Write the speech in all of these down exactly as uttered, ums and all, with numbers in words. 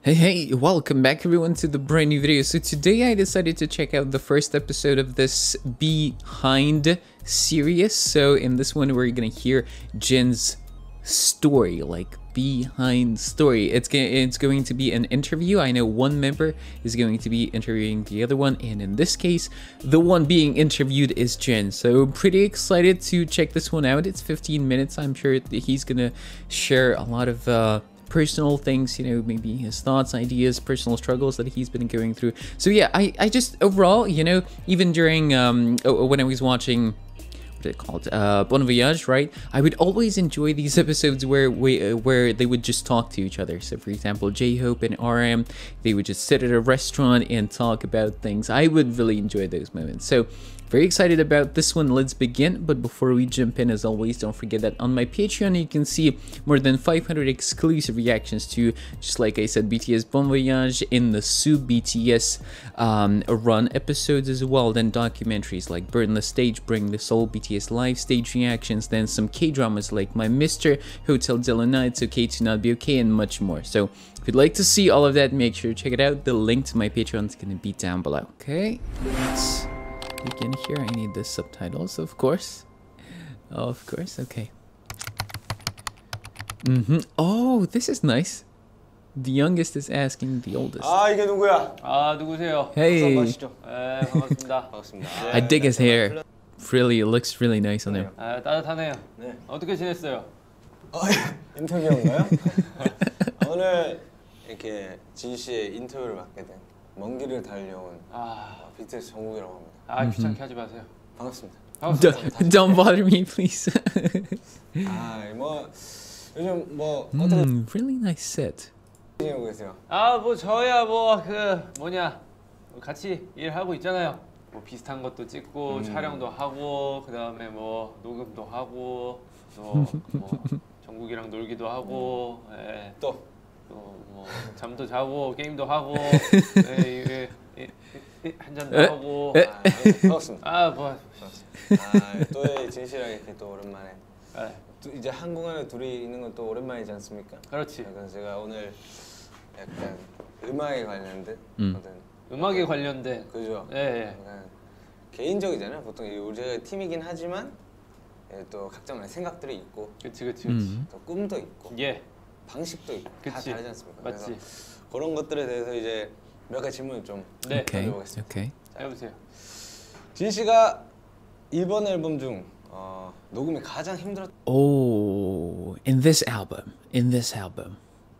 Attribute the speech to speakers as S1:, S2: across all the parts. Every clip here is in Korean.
S1: Hey hey, welcome back everyone to the brand new video. So today I decided to check out the first episode of this Behind series. So in this one we're gonna hear Jin's story, like behind story. It's gonna, it's going to be an interview. I know one member is going to be interviewing the other one, and in this case the one being interviewed is Jin. So pretty excited to check this one out. It's fifteen minutes. I'm sure he's gonna share a lot of uh personal things, you know, maybe his thoughts, ideas, personal struggles that he's been going through. So yeah, I, I just overall, you know, even during um when I was watching what is it called, uh Bon Voyage, right, I would always enjoy these episodes where we uh, where they would just talk to each other. So for example, J-Hope and R M, they would just sit at a restaurant and talk about things. I would really enjoy those moments. So very excited about this one. Let's begin. But before we jump in, as always, don't forget that on my Patreon you can see more than five hundred exclusive reactions to, just like I said, B T S Bon Voyage, in the Sub B T S um, run episodes as well, then documentaries like Burn the Stage, Bring the Soul, B T S live stage reactions, then some K-dramas like My Mister, Hotel Delana, It's Okay to Not Be Okay, and much more. So if you'd like to see all of that, make sure to check it out. The link to my Patreon is going to be down below. Okay, let's begin here. I need the subtitles, of course. Of course, okay. Mm-hmm. Oh, this is nice. The youngest is asking the oldest.
S2: 아, 이게 누구야?
S3: 아, 누구세요?
S1: Hey.
S3: 마시죠. 네, 반갑습니다.
S2: 반갑습니다.
S1: I dig his hair. Really, it looks really nice on him.
S3: 아, 따뜻하네요.
S2: 네.
S3: 어떻게 지냈어요?
S2: 어, 인터뷰인가요? 오늘 이렇게 진 씨의 인터뷰를 받게 된 먼 길을 달려온
S3: 아,
S2: 비티에스 정국이라고 합니다.
S3: 아 귀찮게 하지 마세요.
S2: 반갑습니다.
S3: 반갑습니다.
S1: Don't bother me, please.
S2: 아, 뭐 요즘 뭐 어떻게
S1: mm, really nice set.
S2: 지내고 계세요?
S3: 아, 뭐 저야 뭐 그 뭐냐 같이 일하고 있잖아요. 뭐 비슷한 것도 찍고
S2: 음.
S3: 촬영도 하고 그 다음에 뭐 녹음도 하고 또 뭐 정국이랑 놀기도 하고 예.
S2: 또
S3: 또 뭐 잠도 자고 게임도 하고 예, 예, 예, 한 잔도
S1: 에?
S3: 하고
S1: 에?
S2: 아, 반갑습니다.
S3: 아, 뭐
S2: 아, 또 진 씨랑 이렇게 또 오랜만에
S3: 예.
S2: 또 이제 한국 안에 둘이 있는 건 또 오랜만이지 않습니까?
S3: 그렇지.
S2: 그래서 제가 오늘 약간 음악에 관련된
S1: 음.
S2: 어떤
S3: 음악에 관련된
S2: 그죠?
S3: 예, 예.
S2: 약간 개인적이잖아요. 보통 우리 제가 팀이긴 하지만 예, 또 각자만의 생각들이 있고
S3: 그치 그치 그치
S1: 음.
S2: 또 꿈도 있고
S3: 예
S2: 방식도 있고 다
S3: 그치.
S2: 다르지 않습니까?
S3: 맞지.
S2: 그래서 그런 것들에 대해서 이제 몇 가지 질문을 좀
S3: 네
S1: Okay,
S2: 던져보겠습니다.
S1: okay.
S3: 해보세요.
S2: 진 씨가 이번 앨범 중 어, 녹음이 가장 힘들었.
S1: Oh, in this album, in this album.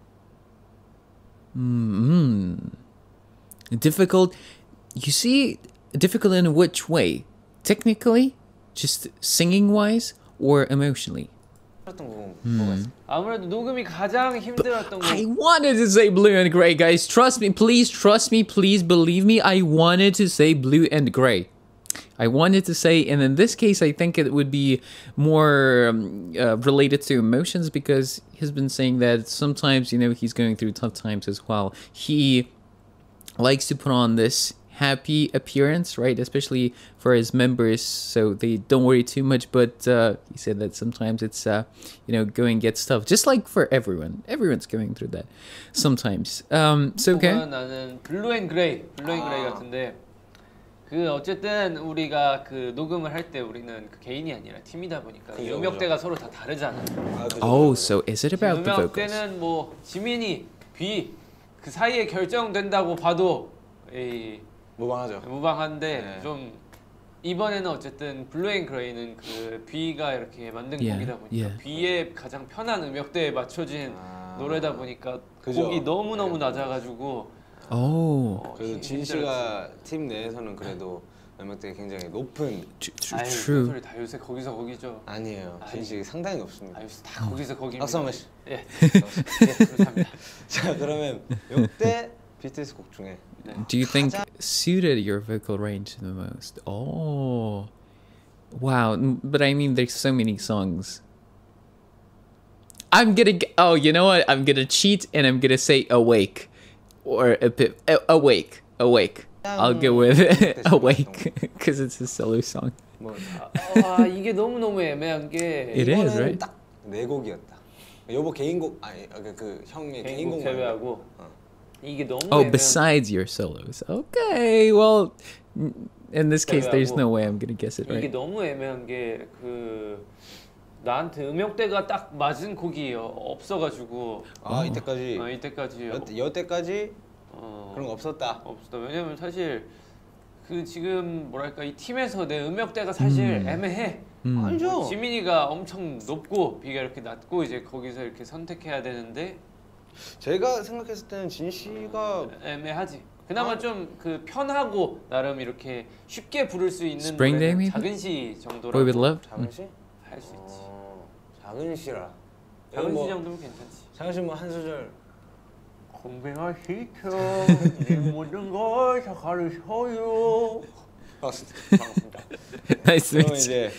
S1: Mm, difficult. You see, difficult in which way? Technically, just singing wise, or emotionally?
S2: 힘들었던 부분 뭐가 있어요?
S3: 아무래도 녹음이 가장 힘들었던 거.
S1: I wanted to say blue and gray, guys. Trust me, please trust me, please believe me. I wanted to say blue and gray. I wanted to say, and in this case, I think it would be more um, uh, related to emotions, because he's been saying that sometimes, you know, he's going through tough times as well. He likes to put on this happy appearance, right? Especially for his members, so they don't worry too much. But uh, he said that sometimes it's, uh, you know, going gets tough, just like for everyone. Everyone's going through that sometimes. Um, so okay.
S3: 나는 블루 앤 그레이, 블루 앤 그레이 같은데 그 어쨌든 우리가 그 녹음을 할 때 우리는 그 개인이 아니라 팀이다 보니까
S2: 그죠,
S3: 음역대가 서로 다 다르잖아.
S2: 아, 그죠,
S1: Oh,
S2: 그죠.
S1: so is it about the vocals?
S3: 음역대는 뭐 지민이, 비 그 사이에 결정된다고 봐도 이
S2: 무방하죠.
S3: 무방한데
S2: 네.
S3: 좀 이번에는 어쨌든 블루 앤 그레이는 그 비가 이렇게 만든
S1: Yeah,
S3: 곡이다 보니까
S1: yeah.
S3: 비의 가장 편한 음역대에 맞춰진
S2: 아.
S3: 노래다 보니까
S2: 그죠.
S3: 곡이 너무 너무
S2: 네.
S3: 낮아가지고
S1: Oh,
S3: 어,
S2: 그래서
S3: 힘-
S2: 진
S3: 힘들었지.
S2: 씨가 팀 내에서는 그래도 음악들이 굉장히 높은
S1: tr- tr-
S3: 아유, 무슨
S1: true.
S3: 소리 다 요새 거기서 거기죠.
S2: 아니에요.
S3: 아이.
S2: 진 씨 상당히 높습니다.
S3: 아유, 다 거기서 거기입니다.
S2: 박수 한 번씩.
S3: 예, 예, 감사합니다.
S2: 자, 그러면 역대 비티에스 곡 중에
S3: 네.
S1: Do you think suited your vocal range the most? Oh, wow. n- But I mean, there's so many songs. I'm gonna. g- Oh, you know what? I'm gonna cheat and I'm gonna say awake, or a bit a- awake, awake. I'll go with awake because it's a solo song.
S2: 뭐
S3: 아, 이게 너무 너무 애매한 게
S1: It is,
S2: 이거는
S1: right?
S2: 딱네 곡이었다. 여보 개인곡 아니 그, 그 형의
S3: 개인곡
S2: 개인곡
S3: 제외하고
S2: 어.
S3: 이게 너무
S1: Oh,
S3: 애매한-
S1: besides your solos. Okay, well, in this case, there's no way I'm gonna guess it
S3: 이게
S1: right.
S3: 너무 애매한 게 그 나한테 음역대가 딱 맞은 곡이 없어가지고
S2: 아 이때까지
S3: 아, 이때까지
S2: 여, 여태까지
S3: 어,
S2: 그런 거 없었다.
S3: 없었다. 왜냐면 사실 그 지금 뭐랄까 이 팀에서 내 음역대가 사실
S1: 음.
S3: 애매해.
S1: 음.
S2: 알죠.
S3: 지민이가 엄청 높고 비가 이렇게 낮고 이제 거기서 이렇게 선택해야 되는데
S2: 제가 생각했을 때는 진 씨가
S3: 애매하지. 그나마
S2: 아.
S3: 좀 그 편하고 나름 이렇게 쉽게 부를 수 있는
S1: Spring Day,
S3: 노래는
S1: maybe?
S3: 작은 시
S1: Boy with
S3: 정도라고
S1: Love?
S2: 작은 씨?
S3: 할 수 있지.
S2: 어, 작은 씨라.
S3: 작은
S2: 뭐,
S3: 시 정도면 괜찮지.
S2: 작은 씨 뭐 한 소절.
S3: 공병아 시켜 내 모든 걸 다 가르쳐요. 반갑습니다.
S1: Nice to
S2: 그러면
S1: meet you.
S2: 이제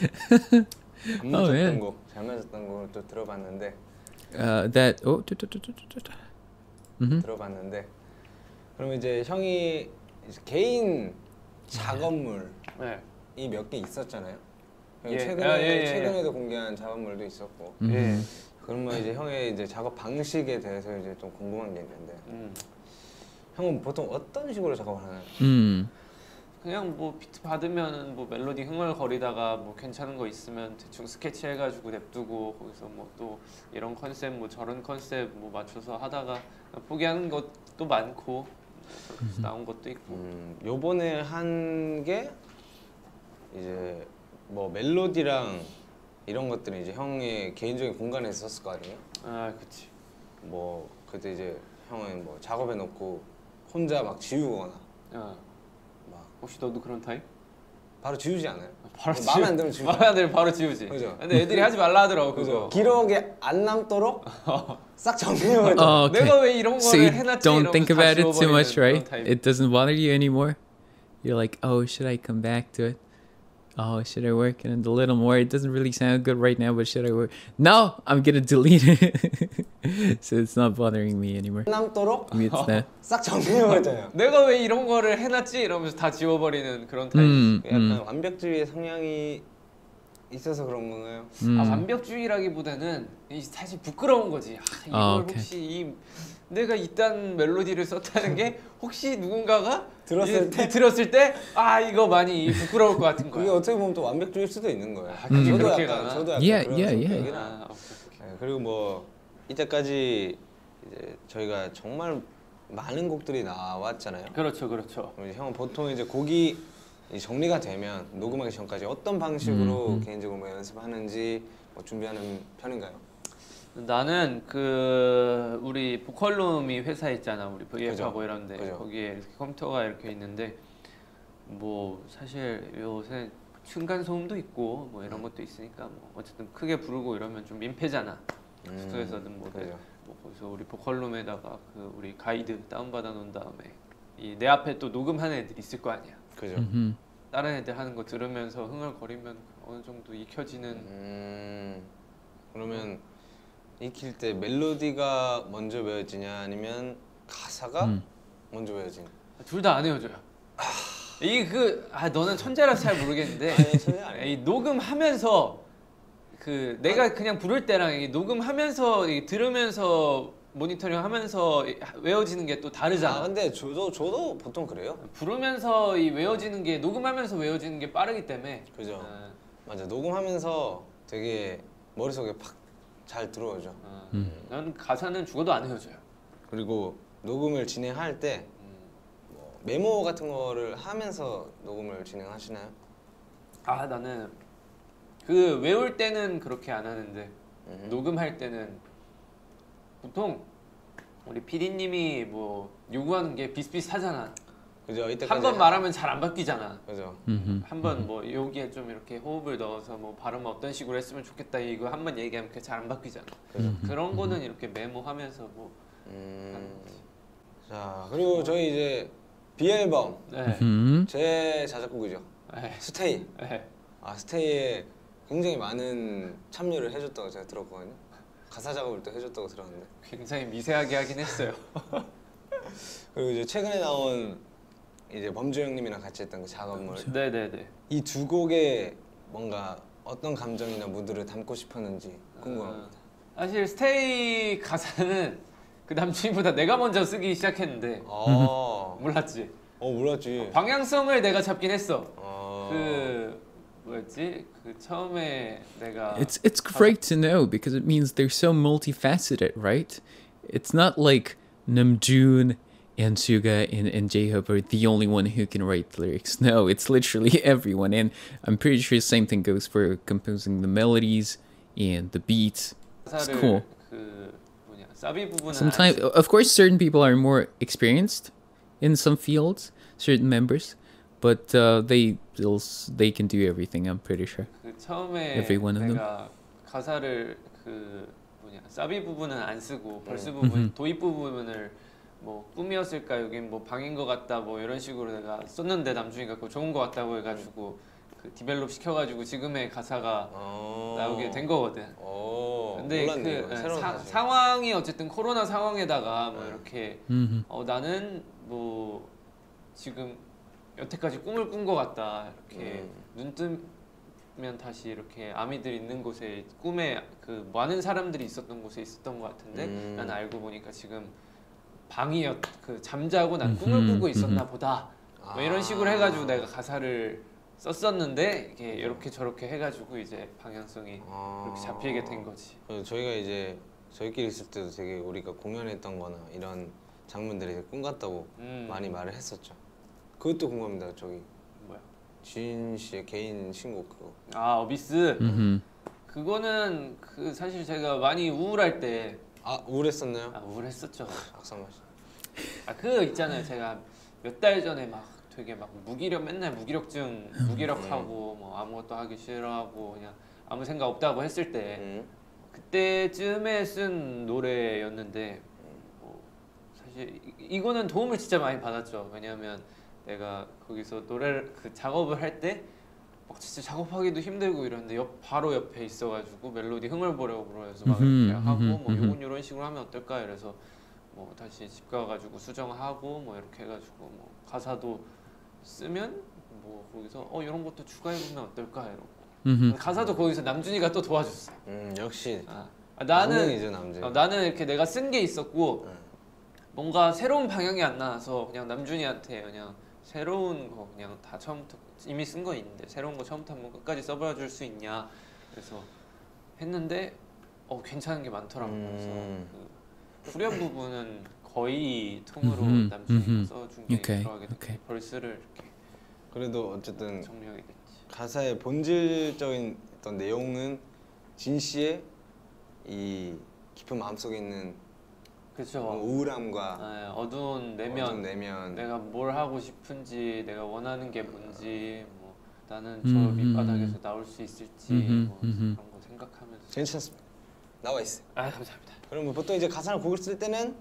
S2: 안
S1: 어, 예.
S2: 맞았던 곡, 잘 맞았던 곡을 또 들어봤는데
S1: Uh, that. Oh, do, do, do, do, do, do. Mhm.
S2: 들어봤는데 그러면 이제 형이 이제 개인 작업물이
S3: 네.
S2: 몇 개 있었잖아요. 형이
S3: 예.
S2: 최근에
S3: 아, 예, 예, 예.
S2: 최근에도 공개한 작업물도 있었고.
S1: Mhm.
S3: 예.
S2: 그러면 이제 형의 이제 작업 방식에 대해서 이제 좀 궁금한 게 있는데
S3: 음.
S2: 형은 보통 어떤 식으로 작업을 하나요?
S1: Mm.
S3: 그냥 뭐 비트 받으면 뭐 멜로디 흥얼거리다가 뭐 괜찮은 거 있으면 대충 스케치 해가지고 냅두고 거기서 뭐 또 이런 컨셉 뭐 저런 컨셉 뭐 맞춰서 하다가 포기하는 것도 많고 뭐 그렇게 해서 나온 것도 있고.
S2: 음, 요번에 한 게 이제 뭐 멜로디랑 이런 것들은 이제 형의 개인적인 공간에서 썼을 거 아니에요?
S3: 아 그치.
S2: 뭐 그때 이제 형은 뭐 작업해 놓고 혼자 막 지우거나
S3: 아,
S2: 막
S3: 혹시 너도 그런 타입?
S2: 바로 지우지 않아요?
S3: 바로
S2: 뭐 마음에 안 들면 지우지.
S3: 마음에 안 들면 바로 지우지.
S2: 그죠.
S3: 근데 애들이 하지 말라 하더라고
S2: 그죠.
S3: 그거.
S2: 기록에 안 남도록 싹 정리해버려.
S1: Oh, okay.
S3: 내가 왜 이런
S1: So you
S3: 거를 해놨지?
S1: don't
S3: 이러면서
S1: think
S3: 다
S1: about it too
S3: 지워버리는
S1: much,
S3: 그런
S1: right?
S3: 타입.
S1: It doesn't bother you anymore. You're like, oh, should I come back to it? Oh, should I work on it a little more? It doesn't really sound good right now, but should I work? No, I'm gonna delete it. So it's not bothering me anymore.
S2: 안 남도록
S1: Mutes that.
S2: 싹 정리해버렸잖아요.
S3: 내가 왜 이런 거를 해놨지? 이러면서 다 지워버리는 그런 타입.
S1: Mm,
S2: 약간
S1: mm,
S2: 완벽주의 성향이 있어서 그런 건가요?
S3: 아,
S1: mm.
S3: 완벽주의라기보다는 이 사실 부끄러운 거지. 아, 이걸
S1: 아, 오케이.
S3: 혹시 이 내가 이딴 멜로디를 썼다는 게 혹시 누군가가
S2: 들었을
S3: 이-
S2: 때?
S3: 들었을 때 아 이거 많이 부끄러울 것 같은
S2: 그게
S3: 거야.
S2: 어떻게 보면 또 완벽주의일 수도 있는 거예요.
S3: 아, 그게
S2: 저도
S3: 그렇게
S2: 약간
S3: 가나?
S2: 저도 약간
S1: Yeah,
S2: 그런
S1: yeah, yeah.
S2: 성격이라.
S3: 아, 오케이, 오케이.
S2: 네, 그리고 뭐 이때까지 이제 저희가 정말 많은 곡들이 나왔잖아요.
S3: 그렇죠, 그렇죠.
S2: 그럼 이제 형은 보통 이제 곡이 이제 정리가 되면 녹음하기 전까지 어떤 방식으로
S1: 음, 음.
S2: 개인적으로 뭐 연습하는지 뭐 준비하는 편인가요?
S3: 나는 그 우리 보컬룸이 회사 있잖아. 우리 브이에프하고
S2: 그죠.
S3: 이런데
S2: 그죠.
S3: 거기에 이렇게 컴퓨터가 이렇게 있는데 뭐 사실 요새 층간 소음도 있고 뭐 이런 것도 있으니까 뭐 어쨌든 크게 부르고 이러면 좀 민폐잖아.
S2: 음,
S3: 숙소에서든 뭐,
S2: 그죠.
S3: 뭐 거기서 우리 보컬룸에다가 그 우리 가이드 다운받아 놓은 다음에 이 내 앞에 또 녹음하는 애들 있을 거 아니야.
S2: 그죠.
S1: Mhm.
S3: 다른 애들 하는 거 들으면서 흥얼거리면 어느 정도 익혀지는.
S2: 음, 그러면 익힐 때 멜로디가 먼저 외워지냐 아니면 가사가
S1: 음.
S2: 먼저 외워지냐?
S3: 둘 다 안 헤어져요. 이게 그 아 너는 천재라서 잘 모르겠는데
S2: 아니 천재 아니에요.
S3: 이 녹음하면서 그 내가 그냥 부를 때랑 이 녹음하면서 이 들으면서 모니터링하면서 이 외워지는 게 또 다르잖아.
S2: 아 근데 저도 저도 보통 그래요.
S3: 부르면서 이 외워지는 게 녹음하면서 외워지는 게 빠르기 때문에.
S2: 그죠.
S3: 아,
S2: 맞아. 녹음하면서 되게 머릿속에 팍 잘 들어오죠.
S3: 아,
S1: 음.
S3: 난 가사는 죽어도 안 헤어져요.
S2: 그리고 녹음을 진행할 때
S3: 음.
S2: 뭐 메모 같은 거를 하면서 녹음을 진행하시나요?
S3: 아 나는 그 외울 때는 그렇게 안 하는데
S2: 음.
S3: 녹음할 때는 보통 우리 피디님이 뭐 요구하는 게 비슷비슷하잖아.
S2: 그죠. 이때까지
S3: 한 번 말하면 잘 안 바뀌잖아.
S2: 그죠.
S1: Mhm.
S3: 한 번 뭐 여기에 좀 이렇게 호흡을 넣어서 뭐 발음 어떤 식으로 했으면 좋겠다 이거 한 번 얘기하면 그게 잘 안 바뀌잖아.
S2: 그죠.
S3: 그런 거는 이렇게 메모하면서 뭐
S2: 음. 자 그리고 저희 이제 비앨범
S3: 네.
S1: Mhm.
S2: 제 자작곡이죠.
S3: 네.
S2: 스테이.
S3: 네.
S2: 아 스테이에 굉장히 많은 참여를 해줬다고 제가 들었거든요. 가사 작업을 또 해줬다고 들었는데.
S3: 굉장히 미세하게 하긴 했어요.
S2: 그리고 이제 최근에 나온 이제 범주 형님이랑 같이 했던 그 작업물.
S3: 네네네.
S2: 이 두 곡에 뭔가 어떤 감정이나 무드를 담고 싶었는지
S3: 아.
S2: 궁금합니다.
S3: 사실 스테이 가사는 그 남친보다 내가 먼저 쓰기 시작했는데
S2: 아,
S3: 몰랐지.
S2: 어 몰랐지.
S3: 방향성을 내가 잡긴 했어.
S2: 아,
S3: 그 뭐였지? 그 처음에 내가
S1: It's it's great to know because it means they're so multifaceted, right? It's not like Namjoon and Suga and, and J-Hope are the only one who can write lyrics. No, it's literally everyone. And I'm pretty sure the same thing goes for composing the melodies and the beats. It's
S3: 가사를
S1: cool.
S3: 그 뭐냐 사비 부분은
S1: Sometimes,
S3: 안 쓰-
S1: of course, certain people are more experienced in some fields, certain members, but uh, they they'll, s- they can do everything. I'm pretty sure.
S3: 그 처음에
S1: Every one of them.
S3: 내가 가사를 그 뭐냐 사비 부분은 안 쓰고 벌스
S2: 음.
S3: 부분
S1: 음흠.
S3: 도입 부분을 뭐 꿈이었을까 여긴 뭐 방인 것 같다 뭐 이런 식으로 내가 썼는데 남준이가 그거 좋은 것 같다고 해가지고 그 디벨롭 시켜가지고 지금의 가사가
S2: 어.
S3: 나오게 된 거거든.
S2: 어,
S3: 근데
S2: 몰랐네.
S3: 그
S2: 이건.
S3: 예,
S2: 새로운
S3: 사,
S2: 사실.
S3: 상황이 어쨌든 코로나 상황에다가 뭐
S2: 네.
S3: 이렇게
S1: Mm-hmm.
S3: 어 나는 뭐 지금 여태까지 꿈을 꾼 것 같다 이렇게 눈 뜨면 다시 이렇게 아미들 있는 곳에 꿈에 그 많은 사람들이 있었던 곳에 있었던 것 같은데
S2: 음.
S3: 난 알고 보니까 지금 방이었 그 잠자고 난 꿈을
S1: 음흠,
S3: 꾸고 있었나
S1: 음흠.
S3: 보다
S2: 아.
S3: 뭐 이런 식으로 해가지고 내가 가사를 썼었는데 이게 이렇게 저렇게 해가지고 이제 방향성이
S2: 아.
S3: 이렇게 잡히게 된 거지.
S2: 그 저희가 이제 저희끼리 있을 때도 되게 우리가 공연했던-거나 이런 장면들이 되게 꿈 같다고
S3: 음.
S2: 많이 말을 했었죠. 그것도 궁금합니다. 저기
S3: 뭐야?
S2: 진 씨의 개인 신곡 그거.
S3: 아 어비스.
S1: Mm-hmm.
S3: 그거는 그 사실 제가 많이 우울할 때
S2: 아 우울했었나요?
S3: 아, 우울했었죠.
S2: 악상맛.
S3: 아 그 있잖아요. 제가 몇 달 전에 막 되게 막 무기력 맨날 무기력증 무기력하고 뭐 아무것도 하기 싫어하고 그냥 아무 생각 없다고 했을 때
S2: 음.
S3: 그때쯤에 쓴 노래였는데 뭐 사실 이, 이거는 도움을 진짜 많이 받았죠. 왜냐하면 내가 거기서 노래를 그 작업을 할 때 막 진짜 작업하기도 힘들고 이러는데 옆 바로 옆에 있어가지고 멜로디 흥을 보려고 그래서 막
S1: 음흠,
S3: 이렇게 하고
S1: 음흠,
S3: 뭐
S1: 음흠.
S3: 요건 이런 식으로 하면 어떨까 이래서 뭐 다시 집 가가지고 수정하고 뭐 이렇게 해가지고 뭐 가사도 쓰면 뭐 거기서 어 이런 것도 추가해보면 어떨까 이러고
S1: Mm-hmm.
S3: 가사도 거기서 남준이가 또 도와줬어.
S2: 음 역시
S3: 아, 아, 나는
S2: 남능이죠 남자.
S3: 어, 나는 이렇게 내가 쓴 게 있었고
S2: 응.
S3: 뭔가 새로운 방향이 안 나와서 그냥 남준이한테 그냥 새로운 거 그냥 다 처음부터 이미 쓴 거 있는데 새로운 거 처음부터 한번 끝까지 써봐 줄 수 있냐 그래서 했는데 어 괜찮은 게 많더라고. 그래서
S2: 음.
S3: 그 후렴 부분은 거의 통으로
S1: 음흠,
S3: 남준이가
S1: 음흠.
S3: 써준 게
S1: 오케이,
S3: 들어가게 됐고
S1: 오케이.
S3: 벌스를 이렇게
S2: 그래도 어쨌든
S3: 정리하게 됐지.
S2: 가사의 본질적인 어떤 내용은 진 씨의 이 깊은 마음속에 있는
S3: 그렇죠.
S2: 우울함과
S3: 네, 어두운 내면
S2: 어두운 내면.
S3: 내가 뭘 하고 싶은지 내가 원하는 게 뭔지 뭐 나는 저
S1: 음,
S3: 밑바닥에서
S1: 음.
S3: 나올 수 있을지
S1: 음흠,
S3: 뭐
S1: 음흠.
S3: 그런 거 생각하면서
S2: 괜찮습니다. 나와 있어요.
S3: 아 감사합니다.
S2: 그러면 보통 이제 가사를 곡을 쓸 때는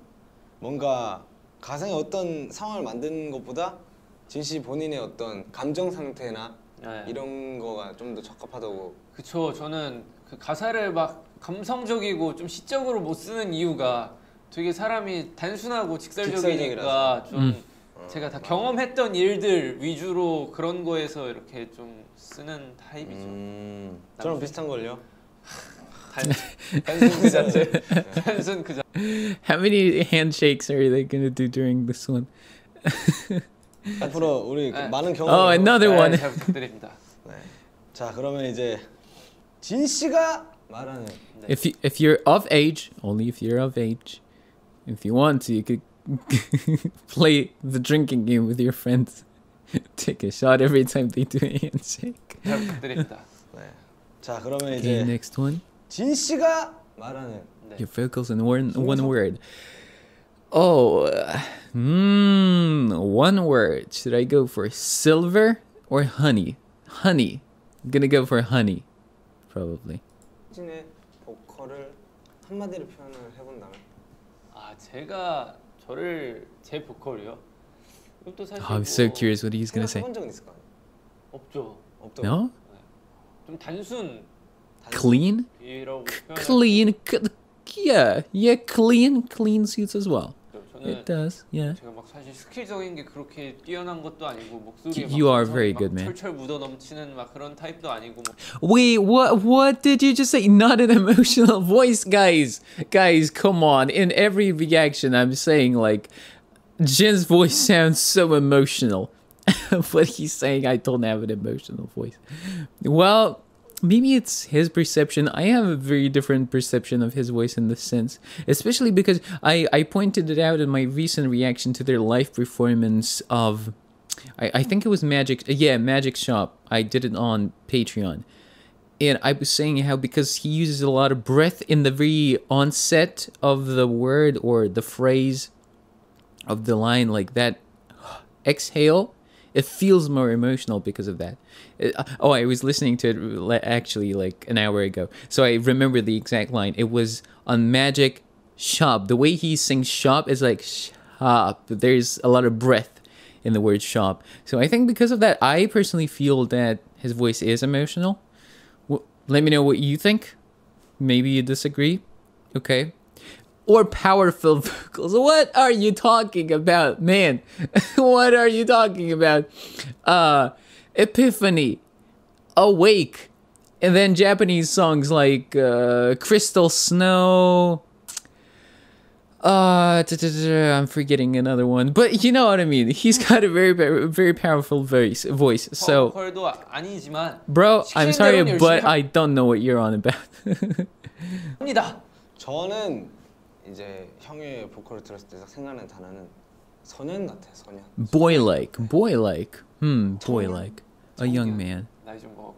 S2: 뭔가 가상의 어떤 상황을 만드는 것보다 진 씨 본인의 어떤 감정 상태나
S3: 네.
S2: 이런 거가 좀 더 적합하다고.
S3: 그쵸. 저는 그 가사를 막 감성적이고 좀 시적으로 못 쓰는 이유가 되게 사람이 단순하고 직설적이니까
S2: 직설적이라서.
S3: 좀
S1: 음.
S3: 제가 다
S2: 맞아.
S3: 경험했던 일들 위주로 그런 거에서 이렇게 좀 쓰는 타입이죠.
S2: 음, 저랑 비슷한 걸요.
S3: 단, 단순 그 자체. 단순 그 자체.
S1: How many handshakes are they gonna do during this one?
S2: 앞으로 우리 그
S3: 네.
S2: 많은 경험.
S1: Oh, another one.
S3: 네, 잘 부탁드립니다.
S2: 네. 자 그러면 이제 진 씨가 말하는
S3: 네.
S1: If you if you're of age, only if you're of age, if you want to, you could play the drinking game with your friends. Take a shot every time they do a handshake.
S3: 잘 부탁드립니다.
S2: 네. 자 그러면
S1: Okay,
S2: 이제
S1: next one.
S2: 진 씨가 말하는
S3: 네.
S1: Your vocals in one one word. Oh, uh, mm, one word. Should I go for silver or honey? Honey. I'm gonna go for honey, probably.
S2: 진의 보컬을 한마디로 표현을 해본다면.
S3: 아 제가 저를 제 보컬이요? 이것도 사실
S1: Oh, I'm so
S3: 뭐
S1: curious what he's gonna say.
S2: 해본 적은 있을 거 아니에요?
S3: 없죠.
S2: 없다고.
S1: No?
S3: 좀 단순
S1: Clean?
S3: 이라고 표현.
S1: Clean. c- Yeah, yeah, clean. Clean suits as well.
S3: 저는
S1: It does, yeah.
S3: 제가 막 사실 스킬적인 게 그렇게 뛰어난 것도 아니고 목소리에
S1: You
S3: 막
S1: are
S3: 엄청
S1: very
S3: 막
S1: good, man.
S3: 철철 묻어 넘치는 막 그런 타입도 아니고 뭐.
S1: Wait, what what did you just say? Not an emotional voice, guys. Guys, come on. In every reaction I'm saying like Jin's voice sounds so emotional. But he's saying I don't have an emotional voice. Well, maybe it's his perception. I have a very different perception of his voice in this sense. Especially because I, I pointed it out in my recent reaction to their live performance of I, I think it was Magic yeah, Magic Shop. I did it on Patreon. And I was saying how because he uses a lot of breath in the very onset of the word or the phrase of the line, like that exhale, it feels more emotional because of that. It, oh, I was listening to it actually like an hour ago, so I remember the exact line. It was on Magic Shop. The way he sings shop is like shop. There's a lot of breath in the word shop. So I think because of that, I personally feel that his voice is emotional. Well, let me know what you think. Maybe you disagree. Okay. Or powerful vocals. What are you talking about, man? What are you talking about? Uh, Epiphany, Awake, and then Japanese songs like uh, Crystal Snow. Uh, I'm forgetting another one, but you know what I mean. He's got a very, very, very powerful voice. Voice. So,
S3: 보컬도 아니지만
S1: bro, I'm
S3: 시키는
S1: sorry,
S3: 대로는
S1: but
S3: 열심히
S1: I don't know what you're on about.
S3: 합니다.
S2: 저는 이제 형의 보컬을 들었을 때 생각나는 단어는 소년 같아, 소년.
S1: Boy-like, boy-like. Hmm, boy-like. A young man.
S3: 나이 좀 먹어.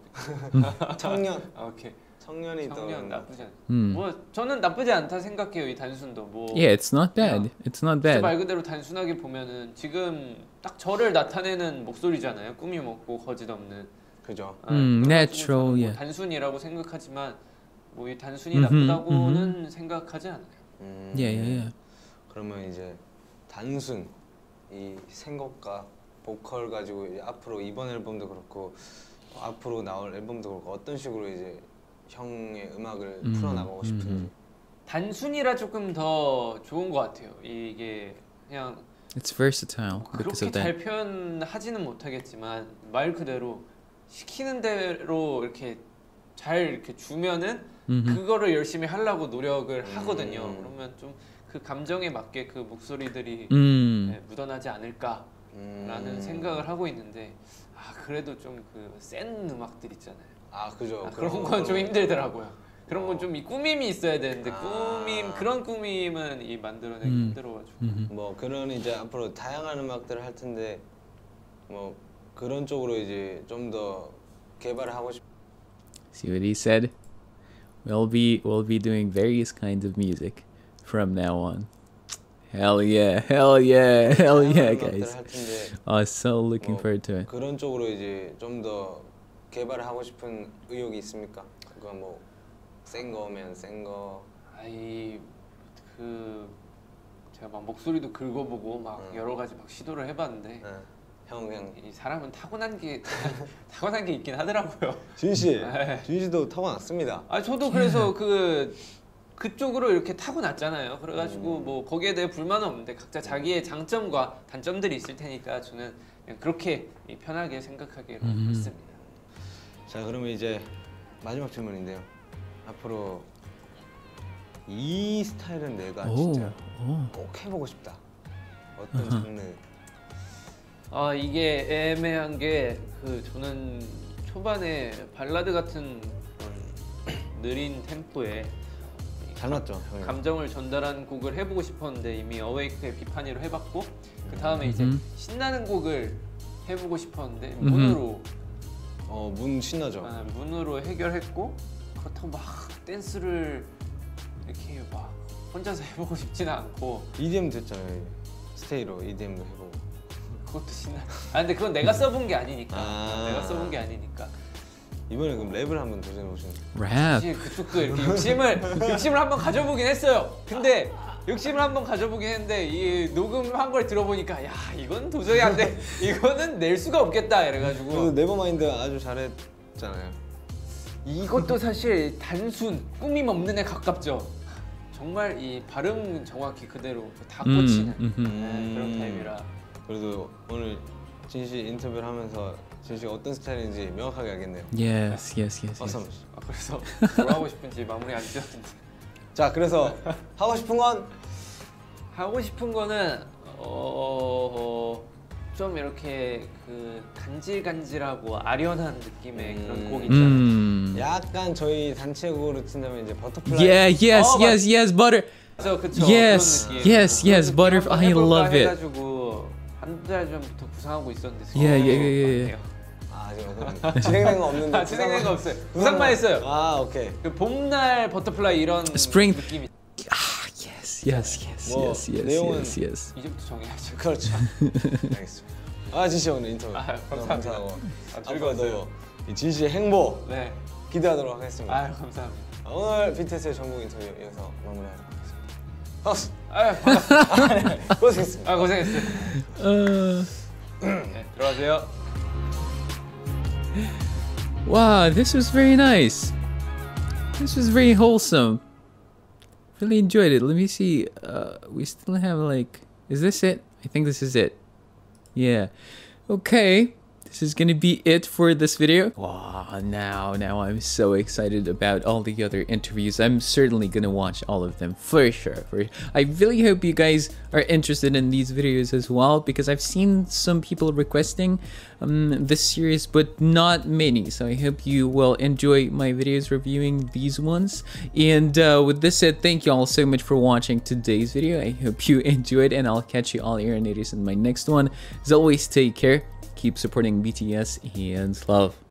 S2: 청년.
S3: 오케이.
S2: 청년이
S3: 청년
S2: 더
S3: 나쁘지 않.
S1: 음.
S3: 뭐 저는 나쁘지 않다 생각해요. 이 단순도 뭐.
S1: Yeah, it's not bad. It's not
S3: 진짜
S1: bad.
S3: 말 그대로 단순하게 보면은 지금 딱 저를 나타내는 목소리잖아요. 꾸밈 없고 거짓 없는.
S2: 그죠.
S3: 아,
S1: 음,
S3: 그래가지고
S1: natural,
S3: 저는 뭐
S1: yeah.
S3: 단순이라고 생각하지만 뭐 이 단순이
S1: 음흠,
S3: 나쁘다고는 생각하지 않아요.
S2: 음,
S1: Yeah, yeah, yeah.
S2: 그러면 이제 단순 이 생각과 보컬 가지고 이제 앞으로 이번 앨범도 그렇고 앞으로 나올 앨범도 그렇고 어떤 식으로 이제 형의 음악을
S1: 음,
S2: 풀어나가고 싶은지.
S1: 음.
S3: 단순이라 조금 더 좋은 것 같아요. 이게 그냥
S1: It's versatile because
S3: 그렇게
S1: of
S3: 잘
S1: that.
S3: 표현하지는 못하겠지만 말 그대로 시키는 대로 이렇게 잘 이렇게 주면은
S1: Mhm.
S3: 그거를 열심히 하려고 노력을 하거든요.
S2: 음.
S3: 그러면 좀 그 감정에 맞게 그 목소리들이
S1: Mm.
S3: 네, 묻어나지 않을까라는
S2: 음.
S3: 생각을 하고 있는데 아 그래도 좀 그 센 음악들 있잖아요.
S2: 아 그죠.
S3: 아, 그런 건 좀 힘들더라고요. 그런 건 좀 이 꾸밈이 있어야 되는데
S2: 아.
S3: 꾸밈 그런 꾸밈은 이 만들어내기
S1: 음.
S3: 힘들어가지고.
S1: Mhm.
S2: 뭐 그런 이제 앞으로 다양한 음악들을 할 텐데 뭐 그런 쪽으로 이제 좀 더 개발을 하고 싶.
S1: See what he said? We'll be we'll be doing various kinds of music from now on. Hell yeah, hell yeah, hell yeah,
S2: 다양한 음악들을
S1: guys.
S2: 할 텐데
S1: Oh, so looking
S2: 뭐
S1: forward to it.
S2: 그런 쪽으로 이제 좀 더 개발을 하고 싶은 의욕이 있습니까? 그거 뭐 센 거면 센 거.
S3: 아이 그 제가 막 목소리도 긁어보고 막
S2: 음.
S3: 여러 가지 막 시도를 해봤는데
S2: 네. 형 그냥
S3: 이 사람은 타고난 게 타고난 게 있긴 하더라고요.
S2: 준 씨,
S3: 네.
S2: 준 씨도 타고났습니다.
S3: 아 저도 그래서 그 그쪽으로 이렇게 타고났잖아요. 그래가지고
S2: 음.
S3: 뭐 거기에 대해 불만은 없는데 각자 자기의 장점과 단점들이 있을 테니까 저는 그냥 그렇게 편하게 생각하기로
S1: 음.
S3: 했습니다.
S2: 자 그러면 이제 마지막 질문인데요. 앞으로 이 스타일은 내가
S1: Oh,
S2: 진짜
S1: oh.
S2: 꼭 해보고 싶다. 어떤 장르?
S3: 아 이게 애매한 게 그 저는 초반에 발라드 같은 그런 느린 템포에
S2: 잘 맞죠, 형님?
S3: 감정을 전달하는 곡을 해보고 싶었는데 이미 어웨이크의 비파니로 해봤고 그 다음에 이제
S1: 음.
S3: 신나는 곡을 해보고 싶었는데
S1: 음.
S3: 문으로
S2: 어, 문 신나죠.
S3: 아, 문으로 해결했고 그렇다고 막 댄스를 이렇게 막 혼자서 해보고 싶지는 않고
S2: 이디엠 됐잖아요. 스테이로 이디엠도 해보고.
S3: 그것도 신나. 아 근데 그건 내가 써본 게 아니니까.
S2: 아.
S3: 내가 써본 게 아니니까.
S2: 이번에 그럼 랩을 한번 도전해 보시는.
S1: Rap.
S3: 사실 그쪽도 이렇게 욕심을 욕심을 한번 가져보긴 했어요. 근데 욕심을 한번 가져보긴 했는데 이 녹음한 걸 들어보니까 야 이건 도저히 안 돼. 이거는 낼 수가 없겠다
S2: 그
S3: 이래가지고
S2: 네버마인드 아주 잘했잖아요.
S3: 이것도 사실 단순 꾸밈 없는 애 가깝죠. 정말 이 발음 정확히 그대로 다
S1: 음,
S3: 꽂히는
S1: 음흠.
S3: 네, 그런 타입이라.
S2: 그래도 오늘 진씨 인터뷰를 하면서 진씨가 어떤 스타일인지 명확하게 알겠네요.
S1: Yes, yes, yes,
S2: 어서.
S1: yes.
S3: 아, 그래서 뭘 하고 싶은지 마무리 안 지었는데.
S2: 자, 그래서 하고 싶은 건
S3: 하고 싶은 거는 어, 좀 이렇게 그 간질간질하고 아련한 느낌의
S2: 음.
S3: 그런 곡 있잖아요.
S1: Mm.
S2: 약간 저희 단체곡으로 친다면 이제 버터플라이.
S1: Yeah, yes,
S3: Oh,
S1: yes, yes, butter.
S3: 그래서 그쵸,
S1: Yes,
S3: 그런 느낌.
S1: yes,
S3: 그런
S1: yes,
S3: 느낌
S1: Butterf-
S3: 한번
S1: I
S3: 해볼까
S1: love it.
S3: 해가지고 한 달 전부터 구상하고 있었는데
S1: Yeah,
S3: 진짜
S1: yeah, yeah, yeah.
S3: 같네요.
S2: 아, 아직 없- 진행된 거 없는데.
S3: 아, 진행된 거
S2: 구상만-
S3: 없어요. 구상만 했어요.
S2: 아, 오케이.
S3: 그 봄날 버터플라이 이런
S1: Spring.
S3: 느낌이
S1: Ah, yes, yes, yes,
S2: 뭐,
S1: yes, yes,
S2: 내용은-
S1: yes, yes.
S3: 이제부터 정해야죠.
S2: 그렇죠. 알겠습니다. 아, 진씨 오늘 인터뷰
S3: 아,
S2: 너무
S3: 감사합니다.
S2: 감사하고
S3: 아,
S2: 앞으로도
S3: 즐거웠어요.
S2: 이 진씨의 행보
S3: 네.
S2: 기대하도록 하겠습니다.
S3: 아유 감사합니다.
S2: 오늘 비티에스의 전국 인터뷰 여기서 마무리하도록 하겠습니다. 박수!
S3: 아유 반갑습니다.
S2: 고생했습니다.
S3: 아 고생했어요.
S1: Uh,
S3: 네, 들어가세요.
S1: wow, this was very nice. This was very wholesome. Really enjoyed it. Let me see. Uh, we still have like, is this it? I think this is it. Yeah. Okay. This is gonna be it for this video. Wow, now, now I'm so excited about all the other interviews. I'm certainly gonna watch all of them for sure. For I really hope you guys are interested in these videos as well, because I've seen some people requesting um, this series, but not many. So I hope you will enjoy my videos reviewing these ones. And uh, with this said, thank you all so much for watching today's video. I hope you enjoyed, and I'll catch you all Aeronators in my next one. As always, take care. Keep supporting B T S and love.